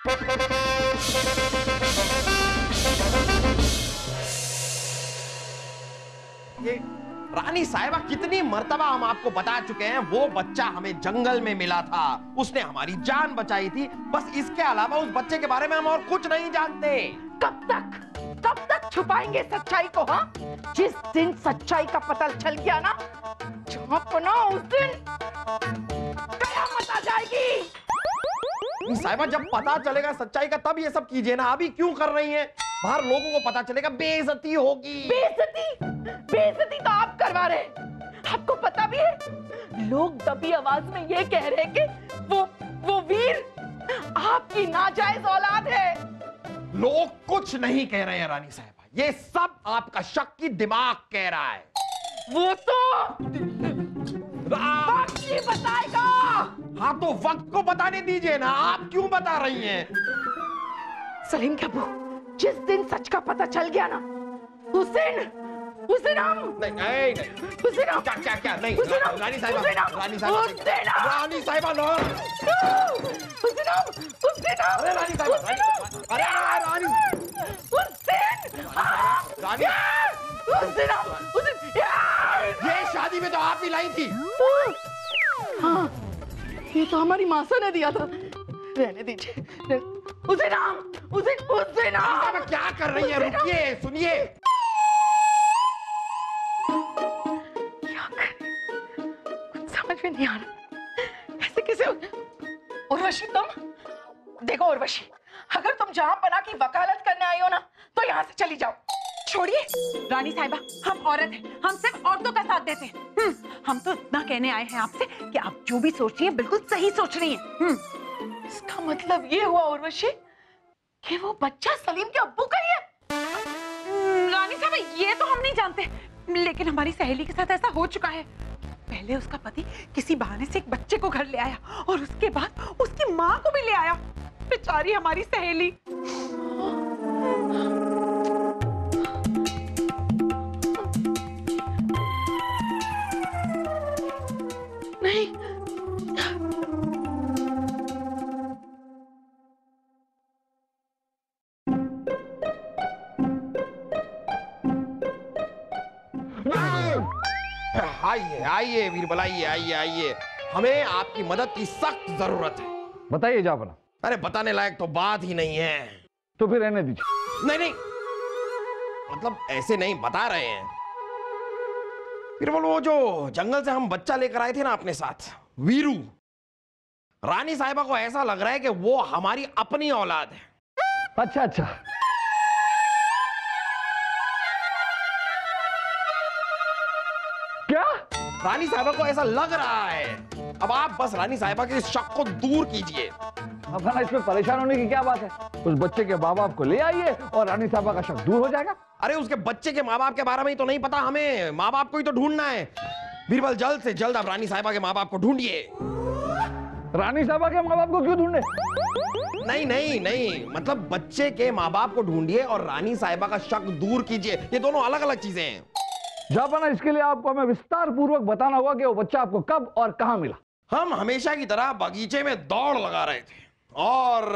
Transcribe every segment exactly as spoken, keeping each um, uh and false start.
ये रानी साहिबा, कितनी मर्तबा हम आपको बता चुके हैं, वो बच्चा हमें जंगल में मिला था, उसने हमारी जान बचाई थी। बस इसके अलावा उस बच्चे के बारे में हम और कुछ नहीं जानते। कब तक कब तक छुपाएंगे सच्चाई को? हाँ, जिस दिन सच्चाई का पता चल गया ना, ना उस दिन कयामत आ जाएगी। साहिबा, जब पता चलेगा सच्चाई का तब ये सब कीजिए ना, अभी क्यों कर रही हैं? बाहर लोगों को पता चलेगा, बेइज्जती होगी। बेइज्जती बेइज्जती तो आप करवा रहे हैं। आपको पता भी है, लोग दबी आवाज में ये कह रहे हैं कि वो वो वीर आपकी नाजायज औलाद है। लोग कुछ नहीं कह रहे हैं रानी साहिबा, ये सब आपका शक्की दिमाग कह रहा है। वो तो वक्त ही बताएगा। हाँ, तो वक्त को बताने दीजिए ना, आप क्यों बता रही हैं? सलीम के अब्बू, जिस दिन सच का पता चल गया ना, उस दिन उस दिन हम नहीं नहीं नहीं उस दिन हम क्या क्या क्या नहीं उस दिन हम रानी साहिबा, रानी उस साहिबा, दिन हम रानी साहिबा, नो उस दिन हम उस दिन हम अरे रानी साहिबा, अरे रानी उस दिन रानी उस दिन हम उस दिन ये शादी में तो आप ही लाई थी। हाँ, ये तो हमारी मासा ने दिया था। रहने दीजिए। उस दिन हम उस दिन उस दिन हम क्या कर रही है? रुकिए, सुनिए। समझ में नहीं आ रहा ऐसे कैसे। उर्वशी, तुम देखो उर्वशी, अगर तुम जहां पना की वकालत करने आई हो ना, तो यहाँ से चली जाओ। छोड़िए रानी साहिबा, हम औरत हैं, हम सिर्फ औरतों का साथ देते हैं। हम तो इतना कहने आए हैं आपसे कि आप जो भी सोच रही हैं बिल्कुल सही सोच रही हैं। इसका मतलब ये हुआ उर्वशी कि वो बच्चा सलीम के अब्बू का ही है। रानी साहिबा, ये तो हम नहीं जानते, लेकिन हमारी सहेली के साथ ऐसा हो चुका है। पहले उसका पति किसी बहाने से एक बच्चे को घर ले आया और उसके बाद उसकी माँ को भी ले आया। बेचारी हमारी सहेली। नहीं, आइए आइए वीरबल, आइए आइए आइए, हमें आपकी मदद की सख्त जरूरत है। बताइए जापना। अरे बताने लायक तो बात ही नहीं है। तो फिर रहने दीजिए। नहीं नहीं, मतलब ऐसे नहीं, बता रहे हैं। वीरबल, वो जो जंगल से हम बच्चा लेकर आए थे ना अपने साथ, वीरू, रानी साहिबा को ऐसा लग रहा है कि वो हमारी अपनी औलाद है। अच्छा अच्छा, क्या? रानी साहिबा को ऐसा लग रहा है। अब आप बस रानी साहिबा के इस शक को दूर कीजिए। अब ना इसमें परेशान होने की क्या बात है? उस बच्चे के माँ बाप को ले आइए और रानी साहिबा का शक दूर हो जाएगा। अरे उसके बच्चे के माँ बाप के बारे में ही तो नहीं पता हमें, माँ बाप को ही तो ढूंढना है। बीरबल, जल्द से जल्द आप रानी साहिबा के माँ बाप को ढूंढिए। रानी साहिबा के माँ बाप को क्यों ढूंढे? नहीं नहीं नहीं, मतलब बच्चे के माँ बाप को ढूंढिए और रानी साहिबा का शक दूर कीजिए, ये दोनों अलग अलग चीजें हैं। जापाना, इसके लिए आपको हमें विस्तार पूर्वक बताना होगा कि वो बच्चा आपको कब और कहां मिला। हम हमेशा की तरह बगीचे में दौड़ लगा रहे थे और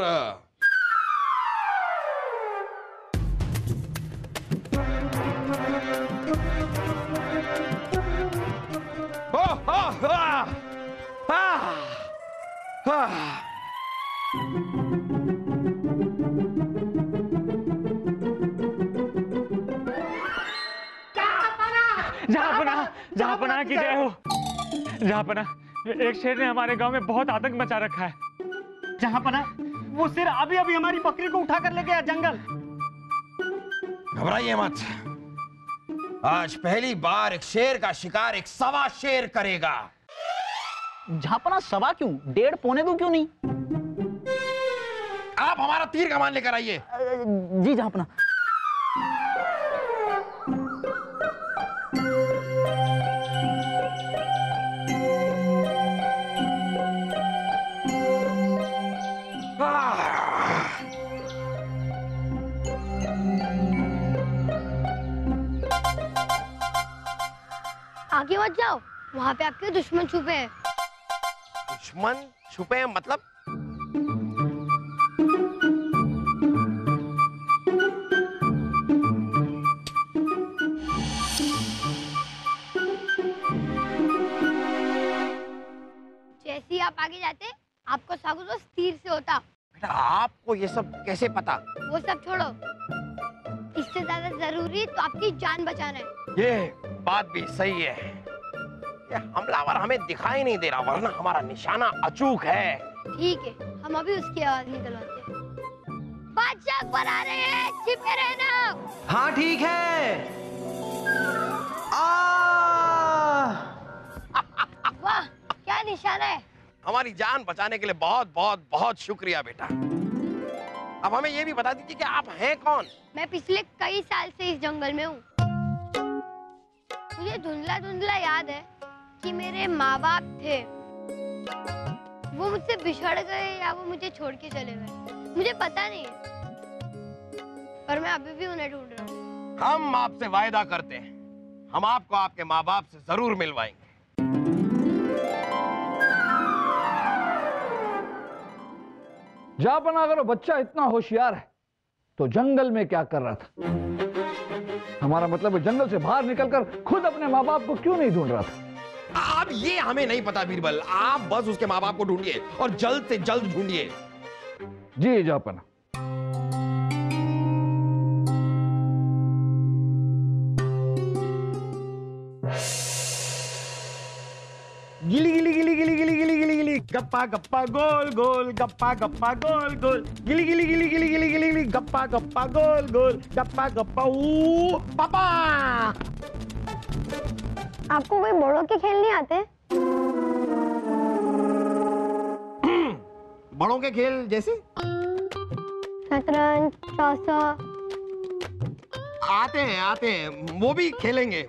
हा, हा, हा, हा, हा। जहाँपना, जहाँपना की जय हो। जहाँपना, एक शेर ने हमारे गांव में बहुत आतंक मचा रखा है। जहाँपना, वो शेर अभी अभी हमारी बकरी को उठा कर ले गया जंगल। घबराइए मत, आज पहली बार एक शेर का शिकार एक सवा शेर करेगा। जहाँपना, सवा क्यों, डेढ़ पौने दो क्यों नहीं? आप हमारा तीर कमान लेकर आइए। जी जहाँपना। आगे मत जाओ, वहाँ पे आपके दुश्मन छुपे हैं। दुश्मन छुपे हैं मतलब? आप आगे जाते आपको सब कुछ तीर से होता। बेटा आपको ये सब कैसे पता? वो सब छोड़ो, इससे ज्यादा जरूरी तो आपकी जान बचाना है। ये बात भी सही है। ये हमलावर हमें दिखाई नहीं दे रहा, वरना हमारा निशाना अचूक है। ठीक है, हम अभी उसकी आवाज निकलवाते हैं। बादशाह पर आ रहे हैं, छिपे रहना। हाँ ठीक है। आ वाह क्या निशाना है। हमारी जान बचाने के लिए बहुत बहुत बहुत शुक्रिया बेटा। अब हमें ये भी बता दीजिए कि आप हैं कौन? मैं पिछले कई साल से इस जंगल में हूँ। मुझे धुंधला धुंधला याद है कि मेरे माँ बाप थे, वो मुझसे बिछड़ गए या वो मुझे छोड़ के चले गए, मुझे पता नहीं है, पर मैं अभी भी उन्हें ढूंढ रहा हूँ। हम आपसे वायदा करते हैं, हम आपको आपके माँ बाप से जरूर मिलवाएंगे। जापना अगर वो बच्चा इतना होशियार है तो जंगल में क्या कर रहा था? हमारा मतलब है जंगल से बाहर निकलकर खुद अपने माँ बाप को क्यों नहीं ढूंढ रहा था? अब ये हमें नहीं पता बीरबल, आप बस उसके माँ बाप को ढूंढिए और जल्द से जल्द ढूंढिए। जी जापना। गिली गिली गिली गिली गिली गिली गिली गिली गप्पा गप्पा गोल गोल गप्पा गप्पा गोल गोल गिली गिली गिली गिली गिली गिली गिली गप्पा गप्पा गोल गोल गप्पा गप्पा ऊ पापा। आपको कोई बड़ों के खेल नहीं आते? बड़ों के खेल जैसे? शतरंज, चासा। आते हैं आते हैं, वो भी खेलेंगे।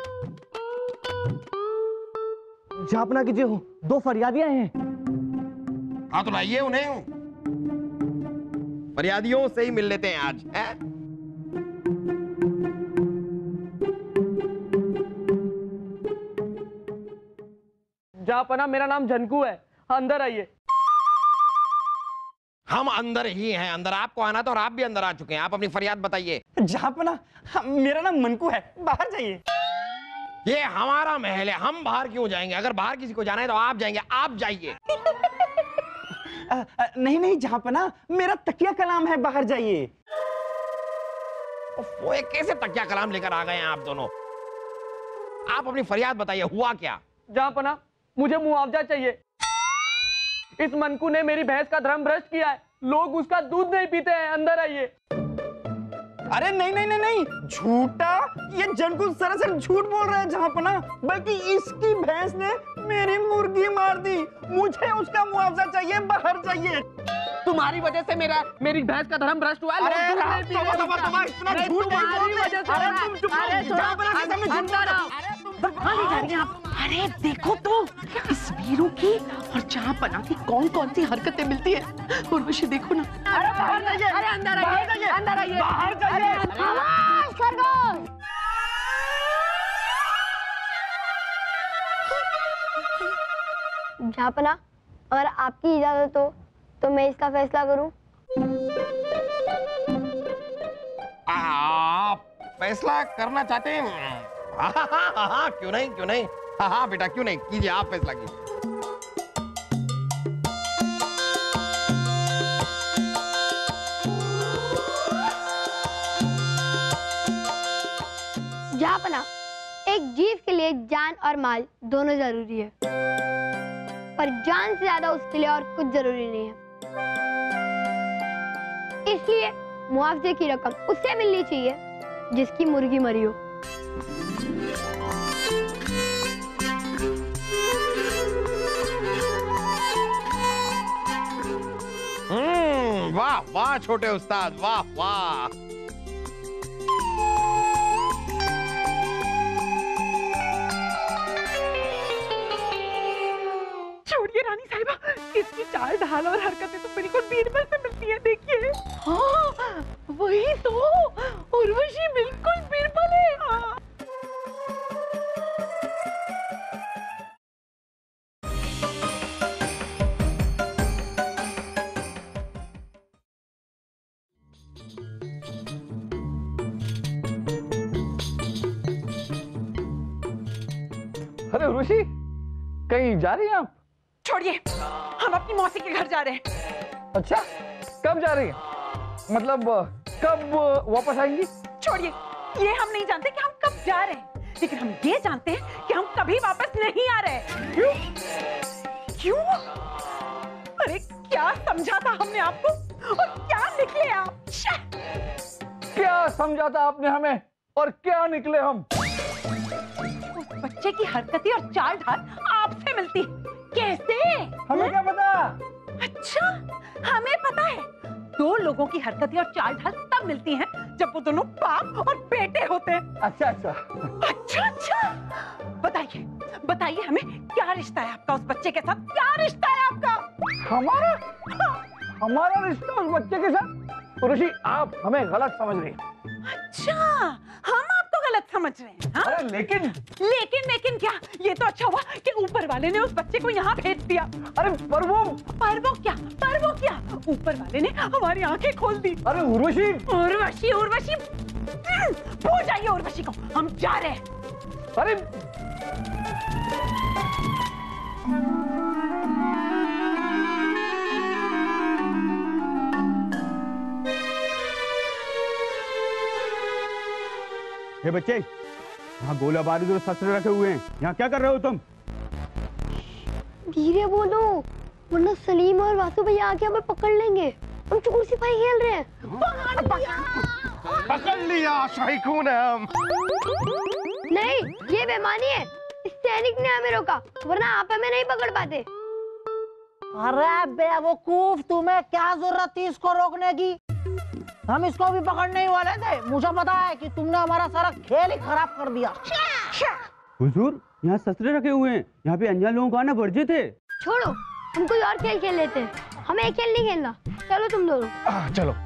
जापना कीजिए, हो दो फरियादियां हैं। हाँ तो लाइए उन्हें, फरियादियों से ही मिल लेते हैं आज है? जापना मेरा नाम झनकू है, अंदर आइए। हम अंदर ही हैं, अंदर आपको आना था और आप भी अंदर आ चुके हैं। आप अपनी फरियाद बताइए। जापना मेरा नाम मनकू है, बाहर जाइए। ये हमारा महल है, हम बाहर क्यों जाएंगे? अगर बाहर किसी को जाना है तो आप जाएंगे, आप जाइए। नहीं नहीं जापना, मेरा तकिया कलाम है, बाहर जाइए। वो एक कैसे तकिया कलाम लेकर आ गए हैं आप दोनों? आप अपनी फरियाद बताइए, हुआ क्या? जापना मुझे मुआवजा चाहिए। इस मनकू ने मेरी भैंस का धर्म भ्रष्ट किया है, लोग उसका दूध नहीं पीते हैं, अंदर आइए। अरे नहीं नहीं नहीं नहीं, झूठा, ये जनकू सरासर झूठ बोल रहा है जापना, बल्कि इसकी भैंस ने मेरी मुर्गी मार दी, मुझे उसका मुआवजा चाहिए, बाहर जाइए। तुम्हारी वजह से मेरा मेरी भैंस का धर्म भ्रष्ट हुआ है। अरे इतना झूठ नहीं बोलते। अरे तुम चुप रहो, जापना के सामने झूठ बोल रहे हो। कहाँ ले जा रही हैं आप? अरे देखो तो इस वीरू की और जापना की कौन कौन सी हरकतें मिलती है। उर्वशी देखो ना। अरे बाहर जाइए, अरे अंदर आइए, अंदर आइए, बाहर जाइए। आवाज खरगोश। जापना अगर आपकी इजाजत हो तो मैं इसका फैसला करूं। आप फैसला करना चाहते हैं? हाँ हाँ हाँ हाँ, क्यों नहीं क्यों नहीं, हाँ हाँ बेटा क्यों नहीं, कीजिए, आप फैसला कीजिए। जापना एक जीव के लिए जान और माल दोनों जरूरी है, पर जान से ज्यादा उसके लिए और कुछ जरूरी नहीं है। इसलिए मुआवजे की रकम उससे मिलनी चाहिए जिसकी मुर्गी मरी हो। हम्म, वाह वाह छोटे उस्ताद, वाह वाह। छोड़िए रानी साहिबा, इसकी चाल ढाल और हरकतें तो बिल्कुल बीरबल से मिलती है, देखिए। हाँ वही तो, उर्वशी बिल्कुल बीरबल है। हाँ। अरे ऋषि, कहीं जा रही हैं आप? छोड़िए, हम अपनी मौसी के घर जा रहे हैं। अच्छा, कब जा रही है? मतलब कब वापस आएंगी? छोड़िए, ये हम नहीं जानते कि हम कब जा रहे हैं, लेकिन हम ये जानते हैं कि हम कभी वापस नहीं आ रहे। क्यों? क्यों? अरे क्या समझा था हमने आपको और क्या निकले आप? क्या समझा था आपने हमें और क्या निकले हम? उस बच्चे की हरकतें और चाल ढाल आपसे मिलती है। कैसे? हमें क्या पता? अच्छा, हमें पता है। दो लोगों की हरकतें और चाल ढाल तब मिलती हैं जब वो दोनों बाप और बेटे होते हैं। अच्छा अच्छा अच्छा अच्छा बताइए, बताइए हमें क्या रिश्ता है आपका उस बच्चे के साथ? क्या रिश्ता है आपका? हमारा हमारा रिश्ता उस बच्चे के साथ? उर्वशी, आप हमें गलत समझ रही हैं। अच्छा, हम आपको गलत समझ रहे हैं? हाँ? अरे लेकिन लेकिन लेकिन क्या? ये तो अच्छा हुआ कि ऊपर वाले ने उस बच्चे को यहाँ भेज दिया। अरे पर वो पर वो क्या? पर वो क्या? ऊपर वाले ने हमारी आंखें खोल दी। अरे उर्वशी उर्वशी उर्वशी भूल जाइए उर्वशी को, हम जा रहे हैं। अरे हे बच्चे, यहाँ गोला बारूद और शस्त्र रखे हुए हैं, यहाँ क्या कर रहे हो तुम? धीरे बोलो वरना सलीम और वासु भैया आके हमें पकड़ लेंगे। हम चोर सिपाही खेल रहे हैं। पकड़ लिया शाही खून है हम। नहीं, ये बेईमानी है। इस सैनिक ने हमें रोका, वरना आप हमें नहीं पकड़ पाते। अरे बेवकूफ, तुम्हें क्या जरूरत थी इसको रोकने की? हम इसको भी पकड़ने ही वाले थे। मुझे पता है कि तुमने हमारा सारा खेल ही खराब कर दिया। हुजूर, यहाँ शस्त्र रखे हुए हैं, यहाँ पे अनजान लोगों को आना वर्जित है। छोड़ो, हम कोई और खेल खेल लेते हैं। हमें एक खेल नहीं खेलना। चलो तुम दोनों। आ, चलो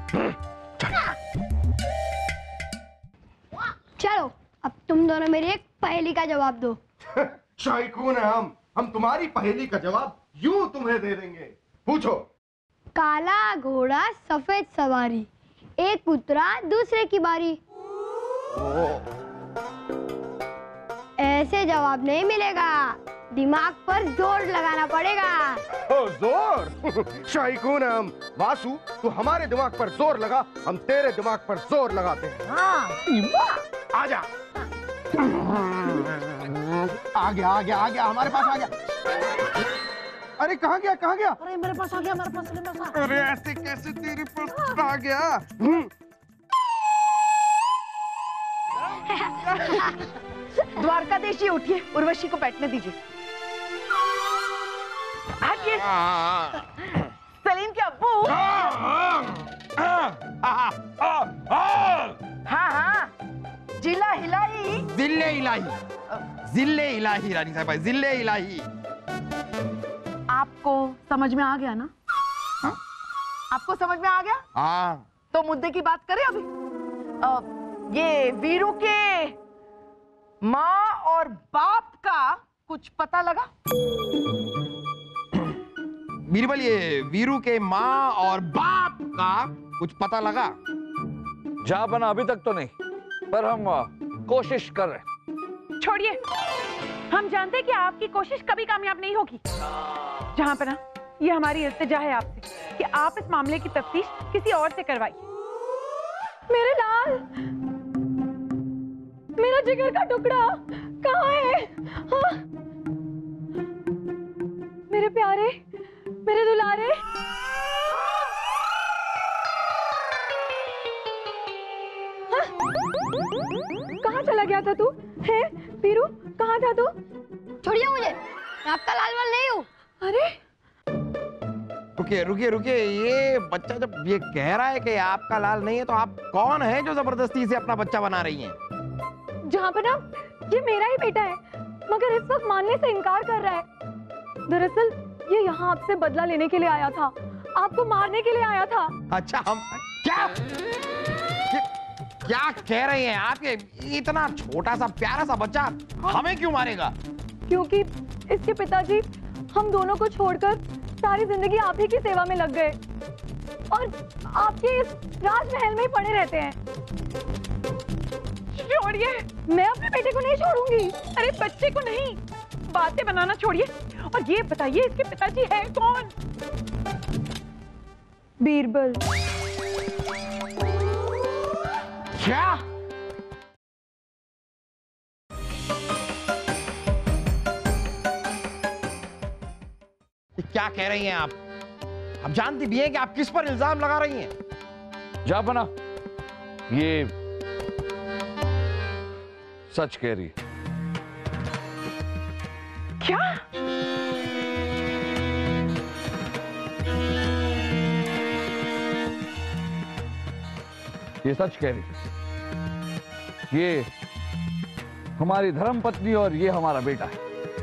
चलो, अब तुम दोनों मेरी एक पहेली का जवाब दो। शाही खून है हम हम तुम्हारी पहेली का जवाब यूं तुम्हें दे देंगे। पूछो। काला घोड़ा सफेद सवारी, एक उतरा दूसरे की बारी। ऐसे जवाब नहीं मिलेगा, दिमाग पर जोर लगाना पड़ेगा। ओ, जोर? शाही खून है हम। वासु, तू हमारे दिमाग पर जोर लगा, हम तेरे दिमाग पर जोर लगाते हैं। हाँ। आजा। आ गया आ गया आ गया हमारे पास आ गया। अरे कहाँ गया कहाँ गया? अरे मेरे पास आ गया, मेरे पास, मेरे पास आ गया। अरे ऐसे कैसे तेरे पास आ गया? द्वारकाधीश, उठिए, उर्वशी को बैठने दीजिए। आइए। सलीम के अब्बू। हाँ हाँ, जिला हिलाई। जिले इलाही, जिले इलाही रानी साहब, जिले इलाही। आपको समझ में आ गया ना? हाँ? आपको समझ में आ गया? हाँ। तो मुद्दे की बात करें अभी। आ, ये वीरू के माँ और बाप का कुछ पता लगा? बीरबल, ये वीरू के माँ और बाप का कुछ पता लगा? जा बना अभी तक तो नहीं, पर हम कोशिश कर रहे हैं। छोड़िए, हम जानते हैं कि आपकी कोशिश कभी कामयाब नहीं होगी। जहां पर ना, ये हमारी इल्तिजा है आपसे कि आप इस मामले की तफ्तीश किसी और से करवाइए। मेरे लाल, मेरा जिगर का टुकड़ा कहाँ है? हाँ? मेरे प्यारे, मेरे दुलारे। हाँ? कहाँ चला गया था तू? है वीरू, कहाँ था तू? छोड़िए मुझे, मैं आपका लाल वाल नहीं हूँ। अरे रुकिए रुकिए रुकिए, ये बच्चा जब ये कह रहा है कि आपका लाल नहीं है, तो आप कौन है जो जबरदस्ती से अपना बच्चा बना रही हैं? जहाँ पर ना, ये मेरा ही बेटा है, मगर इस वक्त मानने से इनकार कर रहा है। दरअसल ये यहाँ आपसे बदला लेने के लिए आया था, आपको मारने के लिए आया था। अच्छा, हम क्या क्या, क्या कह रहे हैं आप? ये इतना छोटा सा प्यारा सा बच्चा हमें क्यों मारेगा? क्योंकि इसके पिताजी हम दोनों को छोड़कर सारी जिंदगी आप ही की सेवा में लग गए और आपके इस राजमहल में ही पड़े रहते हैं। छोड़िए, मैं अपने बेटे को नहीं छोड़ूंगी। अरे बच्चे को नहीं, बातें बनाना छोड़िए और ये बताइए इसके पिताजी हैं कौन? बीरबल। क्या? क्या कह रही हैं आप? आप जानती भी हैं कि आप किस पर इल्जाम लगा रही हैं? जापना, ये सच कह रही है। क्या? ये सच कह रही है। ये हमारी धर्म पत्नी और ये हमारा बेटा है।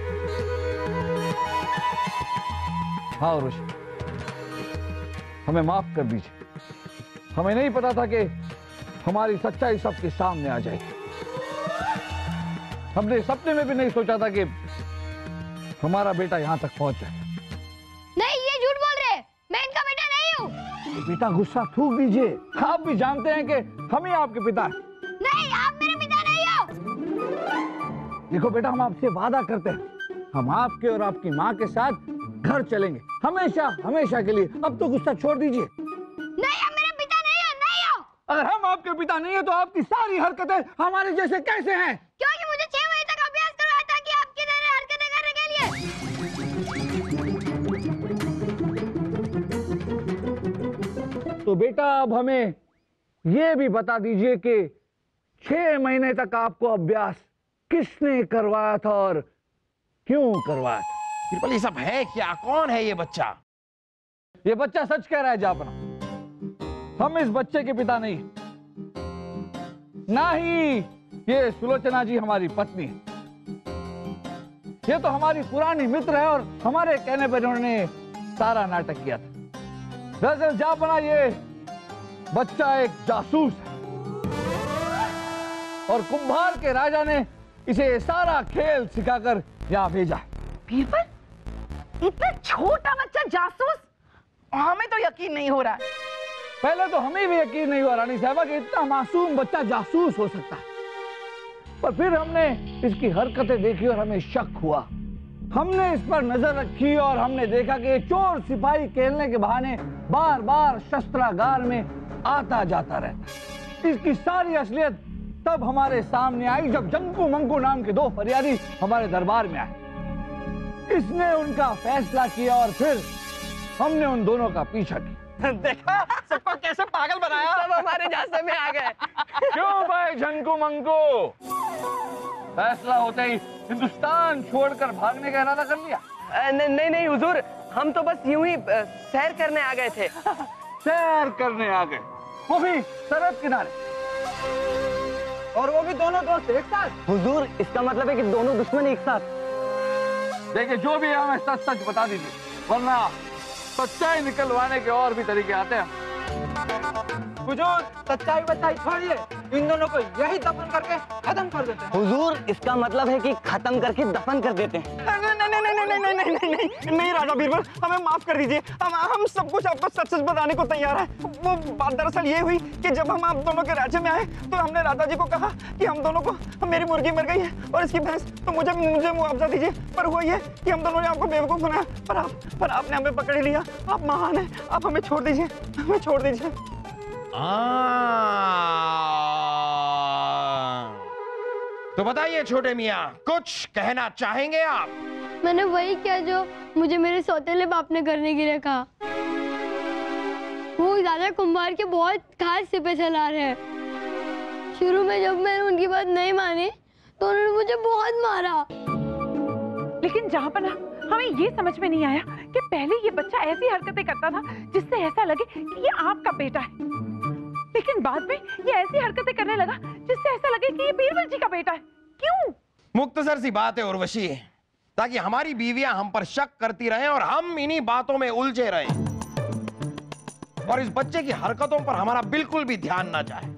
हाँ उर्वशी, हमें माफ कर दीजिए। हमें नहीं पता था कि हमारी सच्चाई सबके सामने आ जाएगी। हमने सपने में भी नहीं सोचा था कि हमारा बेटा यहां तक पहुंच जाए। नहीं, ये झूठ बोल रहे हैं। मैं इनका बेटा नहीं हूँ। बेटा गुस्सा थूक दीजिए। आप भी जानते हैं कि हम ही आपके पिता हैं। नहीं, आप मेरे पिता नहीं हो। देखो बेटा, हम आपसे वादा करते हैं, हम आपके और आपकी माँ के साथ घर चलेंगे हमेशा हमेशा के लिए। अब तो गुस्सा छोड़ दीजिए। नहीं, आप मेरे पिता नहीं हो, नहीं हो। अगर हम आपके पिता नहीं है तो आपकी सारी हरकतें हमारे जैसे कैसे हैं? क्योंकि मुझे छह महीने तक अभ्यास करवाया था कि आपकी तरह हरकतें करने के लिए। तो बेटा अब हमें ये भी बता दीजिए कि छह महीने तक आपको अभ्यास किसने करवाया था और क्यों करवाया था? बिल्कुल, ये सब है क्या? कौन है ये बच्चा? ये बच्चा सच कह रहा है जापना। हम इस बच्चे के पिता नहीं, ना ही ये सुलोचना जी हमारी पत्नी है। ये तो हमारी पुरानी मित्र है और हमारे कहने पर इन्होंने सारा नाटक किया था। दरअसल जापना, ये बच्चा एक जासूस है और कुंभार के राजा ने इसे सारा खेल सिखाकर यहाँ भेजा है। बीरबल, इतना छोटा बच्चा जासूस? हमें तो यकीन नहीं हो रहा है। पहले तो हमें भी यकीन नहीं हुआ रानी साहबा कि इतना मासूम बच्चा जासूस हो सकता है, पर फिर हमने इसकी हरकतें देखी और हमें शक हुआ। हमने इस पर नजर रखी और हमने देखा कि चोर सिपाही खेलने के बहाने बार बार शस्त्रागार में आता जाता रहता। इसकी सारी असलियत तब हमारे सामने आई जब जंकू मंकू नाम के दो फरियादी हमारे दरबार में आए। इसने उनका फैसला किया और फिर हमने उन दोनों का पीछा किया। देखा सबको कैसे पागल बनाया। सब हमारे जासे में आ गए। क्यों भाई झंकू मंकू, फैसला होते ही हिंदुस्तान छोड़कर भागने का इरादा कर लिया? अ, नहीं नहीं नहीं हुजूर, हम तो बस यूं ही अ, सैर करने आ गए थे। सैर करने आ गए, वो भी सरहद किनारे, और वो भी दोनों दोस्त एक साथ? हुजूर, इसका मतलब है कि दोनों दुश्मन एक साथ। देखिए, जो भी है हमें सच सच बता दीजिए, वरना सच्चाई निकलवाने के और भी तरीके आते हैं। हुजूर, सच्चाई बच्चाई छोड़िए, इन दोनों को यही दफन करके खत्म कर देते हैं। हुजूर, इसका मतलब है कि खत्म करके दफन कर देते हैं। नहीं नहीं नहीं नहीं नहीं नहीं नहीं नहीं नहीं राजा बीरबल, हमें माफ कर दीजिए। हम हम सब कुछ आपको सच सच बताने को तैयार है। वो बात दरअसल ये हुई कि जब हम आप दोनों के राज्य में आए तो हमने राजा जी को कहा कि हम दोनों को, मेरी मुर्गी मर गई है और इसकी भैंस, तो मुझे मुझे मुआवजा दीजिए। पर हुआ ये कि हम दोनों ने आपको बेवकूफ बनाया, पर आप पर आपने हमें पकड़ लिया। आप महान हैं, आप हमें छोड़ दीजिए, हमें छोड़ दीजिए। तो बताइए छोटे मियाँ, कुछ कहना चाहेंगे आप? मैंने वही किया जो मुझे मेरे सौतेले बाप ने करने के लिए कहा। वो दादा कुंभार के बहुत खास सिपे चला रहे हैं। शुरू में जब मैंने उनकी बात नहीं मानी तो उन्होंने मुझे बहुत मारा। लेकिन जहाँपना, हमें ये समझ में नहीं आया कि पहले ये बच्चा ऐसी हरकतें करता था जिससे ऐसा लगे कि ये आपका बेटा है, लेकिन बाद में ये ऐसी हरकतें करने लगा जिससे ऐसा लगे कि ये बीरबल जी का बेटा है। क्यों? मुख्तसर सी बात है उर्वशी, ताकि हमारी बीवियां हम पर शक करती रहें और हम इन्हीं बातों में उलझे रहें और इस बच्चे की हरकतों पर हमारा बिल्कुल भी ध्यान ना जाए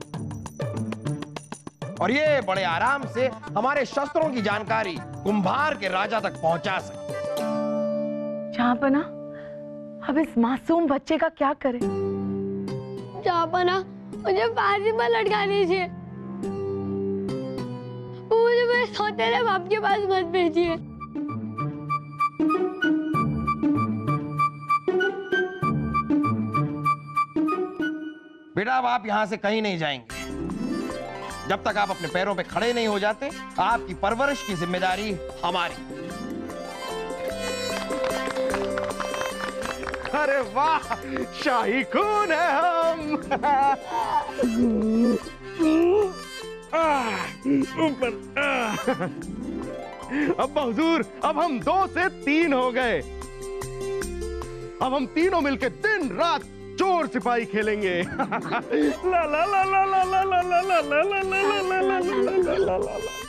और ये बड़े आराम से हमारे शस्त्रों की जानकारी कुंभार के राजा तक पहुंचा सके। जहाँपना, अब इस मासूम बच्चे का क्या करें? जहाँपना, मुझे फांसी पर लटका दीजिए। मुझे मेरे सौतेले बाप के पास मत भेजिए। बेटा अब आप यहां से कहीं नहीं जाएंगे जब तक आप अपने पैरों पे खड़े नहीं हो जाते। आपकी परवरिश की जिम्मेदारी हमारी। अरे वाह, शाही खून है हम। ऊपर। अब हुजूर, अब हम दो से तीन हो गए। अब हम तीनों मिलके दिन रात चोर सिपाही खेलेंगे। ला ला ला ला ला ला ला ला ला ला ला ला ला ला ला ला ला ला ला।